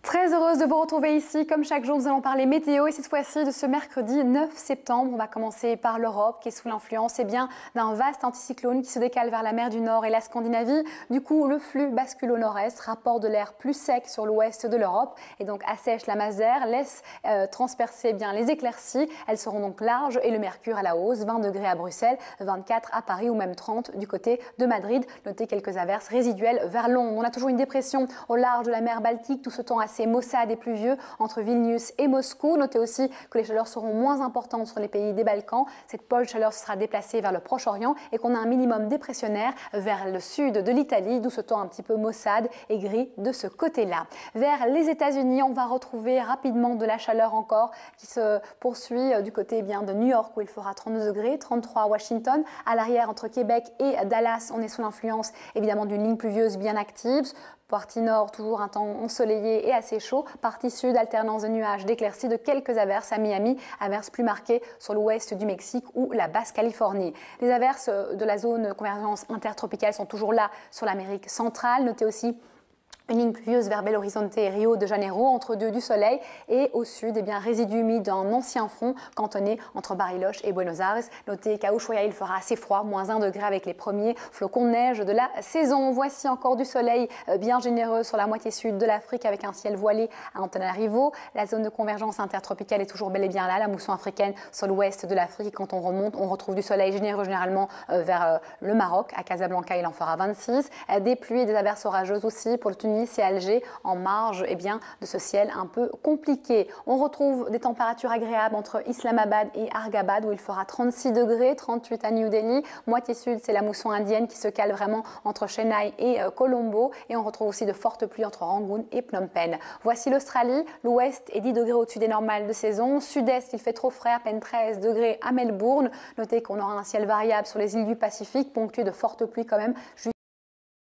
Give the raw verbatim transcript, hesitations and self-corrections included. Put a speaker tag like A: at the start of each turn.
A: Très heureuse de vous retrouver ici. Comme chaque jour, nous allons parler météo et cette fois-ci de ce mercredi neuf septembre. On va commencer par l'Europe qui est sous l'influence eh bien, d'un vaste anticyclone qui se décale vers la mer du Nord et la Scandinavie. Du coup, le flux bascule au nord-est, rapport de l'air plus sec sur l'ouest de l'Europe et donc assèche la masse d'air, laisse euh, transpercer eh bien, les éclaircies. Elles seront donc larges et le mercure à la hausse, vingt degrés à Bruxelles, vingt-quatre à Paris ou même trente du côté de Madrid. Notez quelques averses résiduelles vers Londres. On a toujours une dépression au large de la mer Baltique, tout ce temps assez maussade et pluvieux entre Vilnius et Moscou. Notez aussi que les chaleurs seront moins importantes sur les pays des Balkans. Cette pôle de chaleur sera déplacée vers le Proche-Orient et qu'on a un minimum dépressionnaire vers le sud de l'Italie, d'où ce temps un petit peu maussade et gris de ce côté-là. Vers les États-Unis, on va retrouver rapidement de la chaleur encore qui se poursuit du côté eh bien, de New York où il fera trente-deux degrés, trente-trois à Washington. À l'arrière, entre Québec et Dallas, on est sous l'influence évidemment d'une ligne pluvieuse bien active. Partie nord, toujours un temps ensoleillé et assez chaud. Partie sud, alternance de nuages, d'éclaircies, de quelques averses à Miami. Averses plus marquées sur l'ouest du Mexique ou la Basse-Californie. Les averses de la zone convergence intertropicale sont toujours là sur l'Amérique centrale. Notez aussi une ligne pluvieuse vers Belo Horizonte et Rio de Janeiro, entre deux du soleil, et au sud, eh bien, résidus humides d'un ancien front cantonné entre Bariloche et Buenos Aires. Notez qu'à Ushuaia, il fera assez froid, moins un degré avec les premiers flocons de neige de la saison. Voici encore du soleil bien généreux sur la moitié sud de l'Afrique avec un ciel voilé à Antananarivo. La zone de convergence intertropicale est toujours bel et bien là, la mousson africaine sur l'ouest de l'Afrique. Et quand on remonte, on retrouve du soleil généreux généralement vers le Maroc. À Casablanca, il en fera vingt-six. Des pluies et des averses orageuses aussi pour le Tunis et Alger en marge eh bien, de ce ciel un peu compliqué. On retrouve des températures agréables entre Islamabad et Argabad où il fera trente-six degrés, trente-huit à New Delhi. Moitié sud, c'est la mousson indienne qui se cale vraiment entre Chennai et euh, Colombo. Et on retrouve aussi de fortes pluies entre Rangoon et Phnom Penh. Voici l'Australie. L'ouest est dix degrés au-dessus des normales de saison. Sud-est, il fait trop frais, à peine treize degrés à Melbourne. Notez qu'on aura un ciel variable sur les îles du Pacifique, ponctué de fortes pluies quand même.